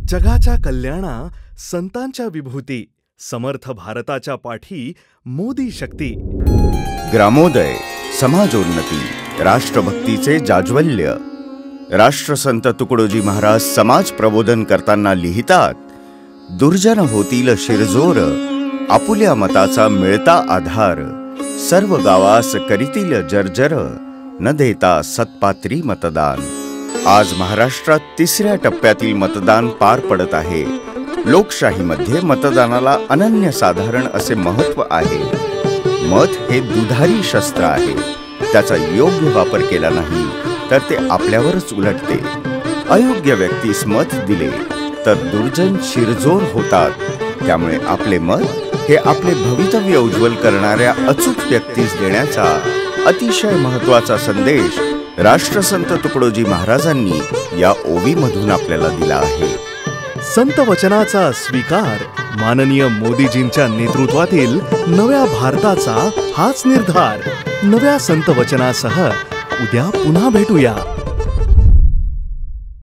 जगाच्या कल्याणा संतांच्या विभूती, समर्थ भारताच्या पाठी मोदी शक्ती। ग्रामोदय, समाजोन्नती, राष्ट्रभक्तीचे जाज्वल्य। राष्ट्रसंत तुकडोजी महाराज समाज प्रबोधन करताना लिहितात, दुर्जन होतील शिरजोर, आपुल्या मताचा मिळता आधार, सर्व गावास करीतील जर्जर, न देता सत्पात्री मतदान। आज महाराष्ट्रात तिसऱ्या टप्प्यातील मतदान पार पडत आहे। लोकशाहीमध्ये मतदानाला अनन्यसाधारण असे महत्त्व आहे। मत हे दुधारी शस्त्र आहे। त्याचा योग्य वापर केला नाही तर ते आपल्यावरच उलटते। अयोग्य व्यक्तीस मत दिले तर दुर्जन शिरजोर होतात। त्यामुळे आपले मत हे आपले भवितव्य उज्ज्वल करणाऱ्या अचूक व्यक्तीस देण्याचा अतिशय महत्त्वाचा संदेश राष्ट्रसंत तुकडोजी महाराजांनी या ओवीमधून आपल्याला दिला आहे। संत वचनाचा स्वीकार, माननीय मोदीजींच्या नेतृत्वातील नव्या भारताचा हाच निर्धार। नव्या संत वचनासह उद्या पुन्हा भेटूया।